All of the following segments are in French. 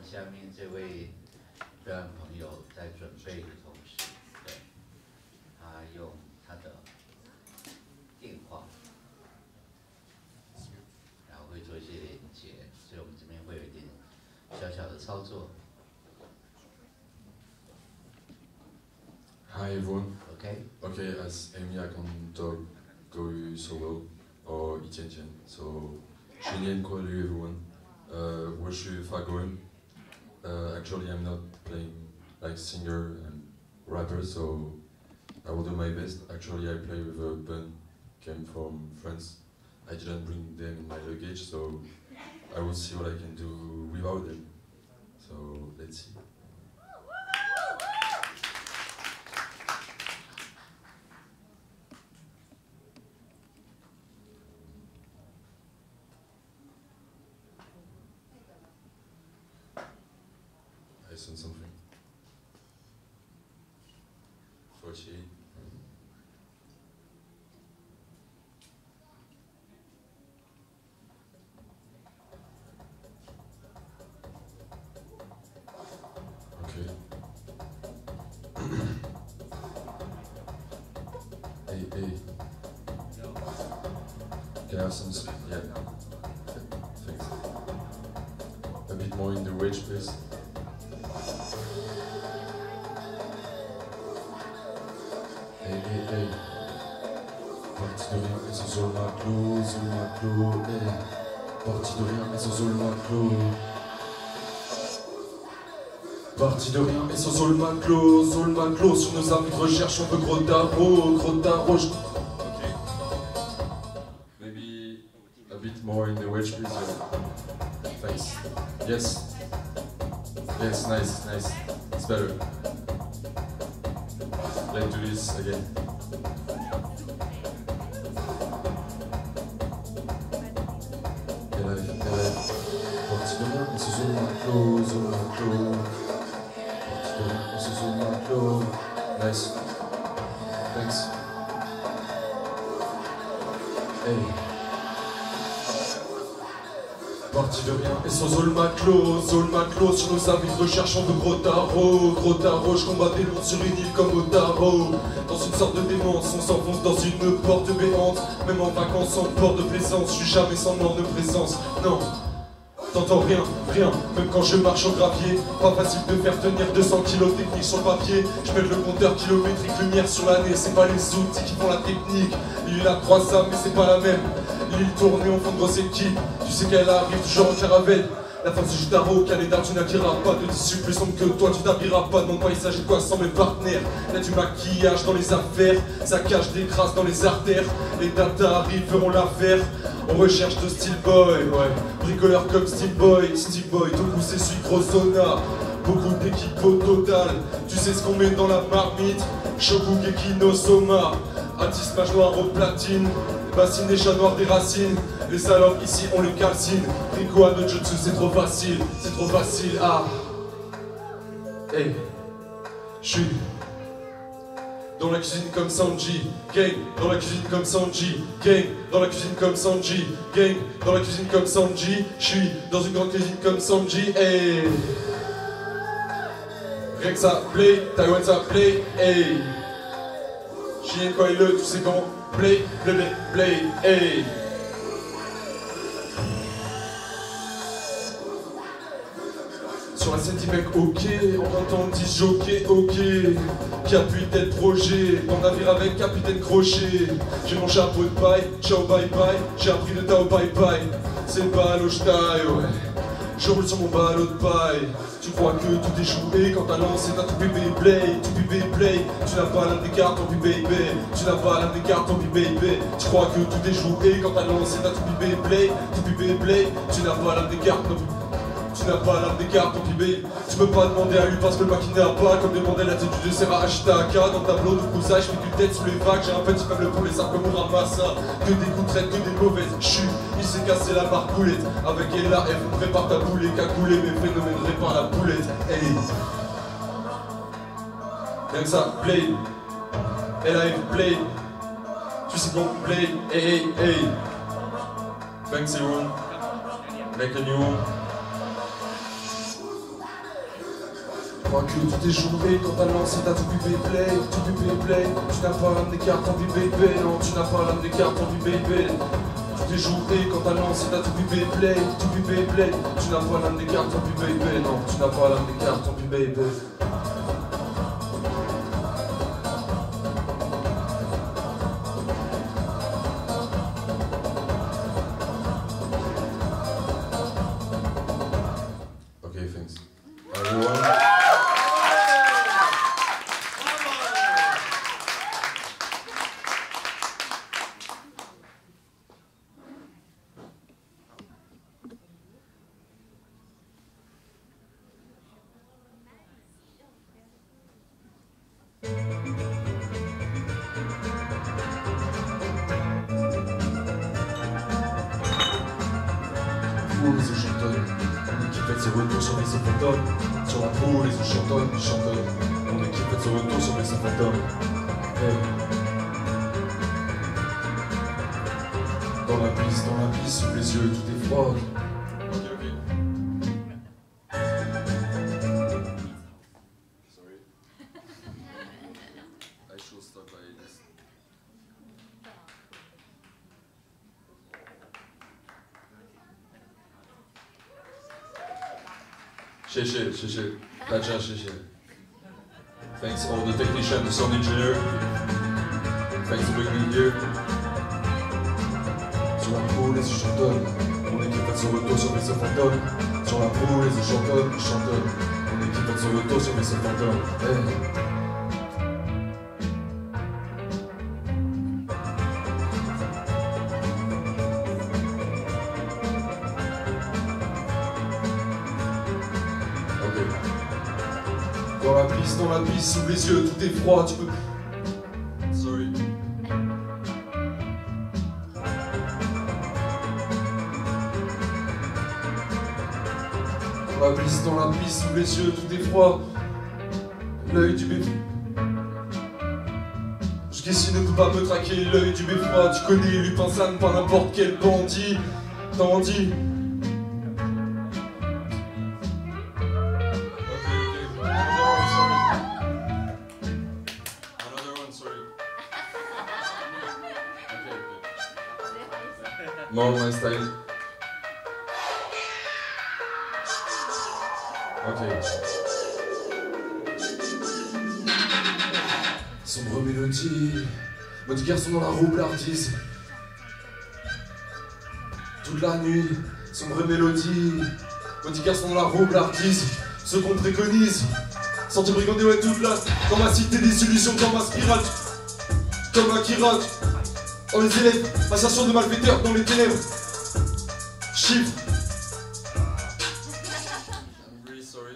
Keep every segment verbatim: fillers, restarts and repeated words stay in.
下面这位表演朋友在准备的同时，对，他用他的电话，然后会做一些连接，所以我们这边会有一点小小的操作。 Hi everyone. Okay. Okay, as Amy, I can't talk Goyu so well, or Itian. So, Shinyan Kwalu everyone. Uh, Washu Fagoem. Uh, actually, I'm not playing like singer and rapper, so I will do my best. Actually, I play with a band, came from France. I didn't bring them in my luggage, so I will see what I can do without them. So, let's see. I sent something. forty-eight. Okay. Hey, hey. Can I have some speed? Yeah. Thanks. A bit more in the wedge, please. Hey, hey, hey. Parti de rien, mais sans zone maclo, zone maclo, hey. Parti de rien, mais sans zone maclo. Parti de rien, mais sans zone maclo, zone maclo. Sur nos avis de recherche, on veut gros tarot, gros tarot. Ok. Maybe a bit more in the wedge, please. Yeah. Thanks. Yes. Yes, nice, nice. It's better. Let's do this again. Élève, élève. Parti de rien, mais ce zone maclo, zone maclo. Parti de rien, mais ce zone maclo. Nice. Thanks. Hey. Parti de rien et sans zone maclo, zone maclo. Sur nos avis de recherche, on veut gros tarot, gros tarot. Je combat des loups sur une île comme au tarot. Dans une sorte de démence, on s'enfonce dans une porte béante. Même en vacances, en port de plaisance, je suis jamais sans morne présence. Non, t'entends rien, rien, même quand je marche au gravier. Pas facile de faire tenir deux cents kilos techniques sur le papier. Je mets le compteur kilométrique, lumière sur l'année. C'est pas les outils qui font la technique. Il a trois âmes mais c'est pas la même. L'île tournée en fond de grosse équipe. Tu sais qu'elle arrive toujours en caravelle. La force du tarot, Canada, tu n'acquériras pas de tissu plus sombre que toi, tu t'habilleras pas. Non, pas il s'agit de quoi sans mes partenaires. Y'a du maquillage dans les affaires, ça cache des traces dans les artères. Les data arrivent, feront l'affaire. On recherche de Steel Boy, ouais. Bricoleur comme Steel Boy, Steel Boy, tout coup c'est Sucrosona. Beaucoup d'équipes au total. Tu sais ce qu'on met dans la marmite. Shoku Gekino Soma. Atis mage noir au platine. Bassine des chats noirs des racines. Les salopes ici on les calcine. Rico à notre jutsu c'est trop facile. C'est trop facile, ah. Hey. J'suis dans la cuisine comme Sanji. Gang dans la cuisine comme Sanji. Gang dans la cuisine comme Sanji. Gang dans la cuisine comme Sanji. J'suis dans une grande cuisine comme Sanji. Hey. Rien que ça play, Taïwan ça play. Hey. Chien quoi il le, tu sais comment play, play, play, play, hey. Sur la scène dit mec ok, on entend dix jockeys ok. Qui appuie tel projet, dans navire avec capitaine Crochet. J'ai mon chapeau de paille, ciao bye bye. J'ai appris le Tao bye bye. C'est le ballot j'taille, ouais. Je roule sur mon ballot de paille. Tu crois que tout est joué quand t'as lancé ta tout bébé play, tout bébé play. Tu n'as pas l'âme des cartes, tant pis baby. Tu n'as pas l'âme des cartes, tant pis baby. Tu crois que tout est joué quand t'as lancé ta tout bébé play, tout bébé play. Tu n'as pas l'âme des cartes, tant pis. Tu n'as pas l'âme des cartes, tant pis baby. Tu peux pas demander à lui parce que le maquis n'a pas. Comme demander l'attitude de Serra Ashtaka. Dans le tableau de coussage, je fais du tête sous les vagues. J'ai un petit faible pour les arcs comme on ramasse. Que des coups de traite, que des mauvaises chutes. Il s'est cassé la marcoulette. Avec Ella, elle vous prépare ta boulée. Qu'a coulé mes phénomènes répare la boulette. Hey. Rien que ça, play. Elle a play. Tu sais qu'on play. Hey, hey, hey. Thanks everyone. Make a new one. crois que tout est joué quand t'as lancé ta tout bébé play, tout bébé play. Tu n'as pas l'âme des cartes en vie bébé, non, tu n'as pas l'âme des cartes en vie bébé. Tout est joué quand t'as lancé ta tout bébé play, tout bébé play. Tu n'as pas l'âme des cartes en vie bébé, non, tu n'as pas l'âme des cartes en vie bébé. Okay, thanks. Everyone. Les eaux chantonnent, mon équipe fait ses retours sur les fantômes. Sur la peau, les eaux chantonnent, chantonnent. Mon équipe fait ses retours sur les fantômes. Hey. Dans la piste, dans la piste, sous les yeux, tout est froid. Ok, ok. Sorry. I should stop by this. Chéché, chéché, Pacha, chéché. Thanks all the technicians, the sound engineer. Thanks for bringing me here. Sur la peau, les eaux chantonnent. Mon équipe fait son retour sur mes fantômes. Sur la peau, les eaux chantonnent, chantonnent. Mon équipe fait son retour sur mes fantômes. Hey. Dans la piste, dans la piste, sous les yeux, tout est froid, tu peux... Sorry. Dans la piste, dans la piste, sous les yeux, tout est froid. L'œil du bébé. Jusqu'ici ne peut pas me traquer, l'œil du beffroi. Tu connais Lupin San, pas n'importe quel bandit. T'en dis. More my style. Ok. Sombre mélodie, mode garçon dans la roublardise. Toute la nuit, sombre mélodie, mode garçon dans la roublardise. Ce qu'on préconise, sentir brigander ouais toute la. Dans ma cité des illusions, dans ma spirale. Comme Akira. Dans les élèves, association de malfaiteurs dans les ténèbres. Chiffre. I'm really sorry.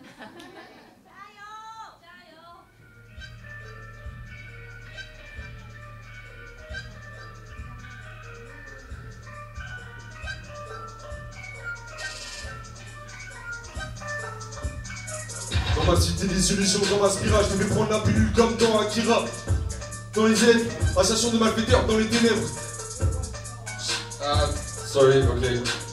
Dans ma cité des illusions, dans ma spirale, je devais prendre la pilule comme dans Akira. Dans les ailes, association de malfaiteurs dans les ténèbres. Ah, sorry, ok.